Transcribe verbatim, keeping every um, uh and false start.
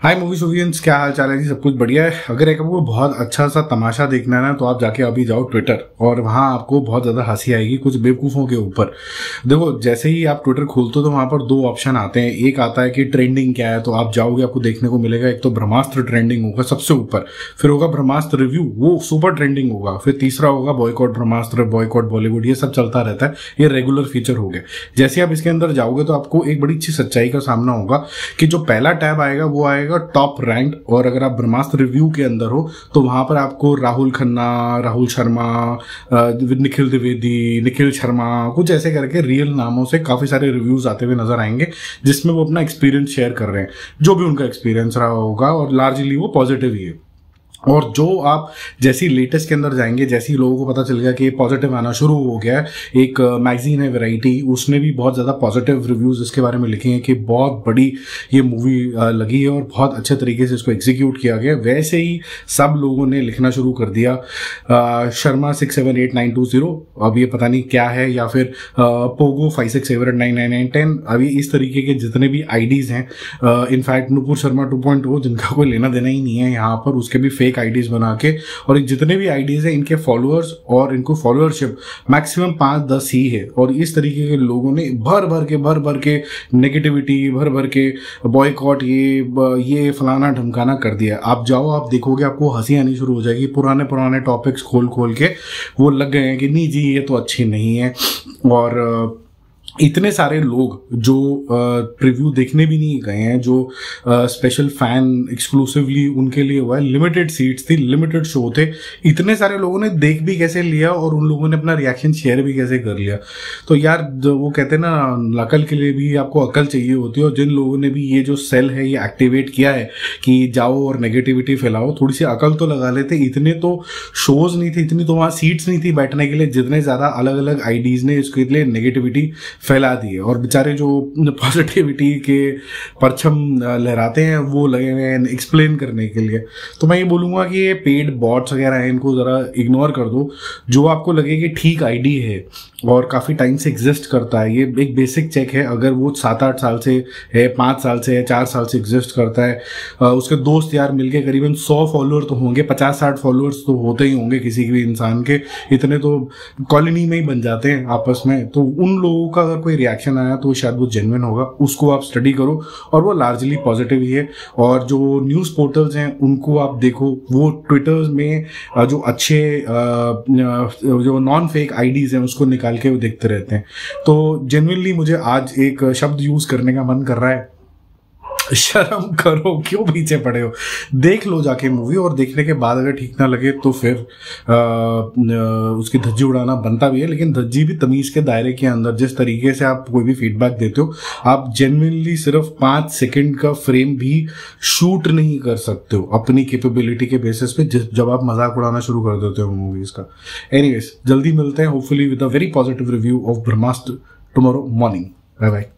हाय movie शोवियंस, क्या हाल चाल है जी। सब कुछ बढ़िया है। अगर एक आपको बहुत अच्छा सा तमाशा देखना है ना तो आप जाके अभी जाओ ट्विटर, और वहां आपको बहुत ज्यादा हंसी आएगी कुछ बेवकूफों के ऊपर। देखो, जैसे ही आप ट्विटर खोलते हो तो वहां पर दो ऑप्शन आते हैं। एक आता है कि ट्रेंडिंग क्या है, तो आप जाओगे आपको देखने को मिलेगा एक तो ब्रह्मास्त्र ट्रेंडिंग होगा सबसे ऊपर, फिर होगा ब्रह्मास्त्र रिव्यू, वो सुपर ट्रेंडिंग होगा, फिर तीसरा होगा बॉयकॉट ब्रह्मास्त्र, बॉयकॉट बॉलीवुड। ये सब चलता रहता है, ये रेगुलर फीचर हो गया। जैसे आप इसके अंदर जाओगे तो आपको एक बड़ी अच्छी सच्चाई का सामना होगा कि जो पहला टैब आएगा वो आएगा टॉप रैंक, और अगर आप ब्रह्मास्त्र रिव्यू के अंदर हो तो वहां पर आपको राहुल खन्ना, राहुल शर्मा, निखिल द्विवेदी, निखिल शर्मा, कुछ ऐसे करके रियल नामों से काफी सारे रिव्यूज आते हुए नजर आएंगे, जिसमें वो अपना एक्सपीरियंस शेयर कर रहे हैं, जो भी उनका एक्सपीरियंस रहा होगा, और लार्जली वो पॉजिटिव ही है। और जो आप जैसी लेटेस्ट के अंदर जाएंगे, जैसे ही लोगों को पता चल गया कि पॉजिटिव आना शुरू हो गया है, एक मैगजीन है वैरायटी, उसने भी बहुत ज़्यादा पॉजिटिव रिव्यूज़ इसके बारे में लिखे हैं कि बहुत बड़ी ये मूवी लगी है और बहुत अच्छे तरीके से इसको एग्जीक्यूट किया गया। वैसे ही सब लोगों ने लिखना शुरू कर दिया। Sharma six seven eight nine two zero, अब ये पता नहीं क्या है, या फिर Pogo five six seven eight nine nine nine ten, अभी इस तरीके के जितने भी आईडीज़ हैं, in fact Nupur Sharma two point o, जिनका कोई लेना देना ही नहीं है यहाँ पर, उसके भी फेक आईडीज बना के, और जितने भी आईडीज हैं इनके फॉलोअर्स और इनको फॉलोअरशिप मैक्सिमम पांच दस ही है, और इस तरीके के लोगों ने भर भर के भर भर के नेगेटिविटी, भर भर के बॉयकॉट, ये ये फलाना ढमकाना कर दिया। आप जाओ, आप देखोगे आपको हंसी आनी शुरू हो जाएगी। पुराने पुराने टॉपिक्स खोल खोल के वो लग गए हैं कि नहीं जी ये तो अच्छी नहीं है। और इतने सारे लोग जो प्रीव्यू देखने भी नहीं गए हैं, जो स्पेशल फैन एक्सक्लूसिवली उनके लिए हुआ है, लिमिटेड सीट्स थी, लिमिटेड शो थे, इतने सारे लोगों ने देख भी कैसे लिया और उन लोगों ने अपना रिएक्शन शेयर भी कैसे कर लिया। तो यार, जो वो कहते हैं ना, अकल के लिए भी आपको अकल चाहिए होती है, और जिन लोगों ने भी ये जो सेल है ये एक्टिवेट किया है कि जाओ और नेगेटिविटी फैलाओ, थोड़ी सी अकल तो लगा लेते। इतने तो शोज नहीं थे, इतनी तो वहाँ सीट्स नहीं थी बैठने के लिए, जितने ज्यादा अलग अलग आईडीज ने इसके लिए नेगेटिविटी फैला दी है। और बेचारे जो पॉजिटिविटी के परचम लहराते हैं वो लगे हुए हैं एक्सप्लेन करने के लिए। तो मैं ये बोलूंगा कि ये पेड बॉट्स वगैरह हैं, इनको जरा इग्नोर कर दो। जो आपको लगे कि ठीक आईडी है और काफी टाइम से एग्जिस्ट करता है, ये एक बेसिक चेक है। अगर वो सात आठ साल से है, पांच साल से है, चार साल से एग्जिस्ट करता है, उसके दोस्त यार मिलके करीबन सौ फॉलोअर तो होंगे, पचास साठ फॉलोअर्स तो होते ही होंगे किसी भी इंसान के, इतने तो कॉलोनी में ही बन जाते हैं आपस में। तो उन लोगों का अगर कोई रिएक्शन आया तो शायद वो जेन्युइन होगा, उसको आप स्टडी करो, और वो लार्जली पॉजिटिव ही है। और जो न्यूज़ पोर्टल्स हैं उनको आप देखो, वो ट्विटर में जो अच्छे जो नॉन फेक आईडीज हैं उसको निकाल के वो देखते रहते हैं। तो जेन्युइनली मुझे आज एक शब्द यूज करने का मन कर रहा है, शर्म करो, क्यों पीछे पड़े हो। देख लो जाके मूवी, और देखने के बाद अगर ठीक ना लगे तो फिर आ, उसकी धज्जी उड़ाना बनता भी है, लेकिन धज्जी भी तमीज के दायरे के अंदर। जिस तरीके से आप कोई भी फीडबैक देते हो, आप जेन्युइनली सिर्फ पांच सेकंड का फ्रेम भी शूट नहीं कर सकते हो अपनी कैपेबिलिटी के बेसिस पे, जब आप मजाक उड़ाना शुरू कर देते हो मूवीज का। एनीवेज, जल्दी मिलते हैं hopefully with a very positive review of Brahmastra tomorrow morning. Bye bye.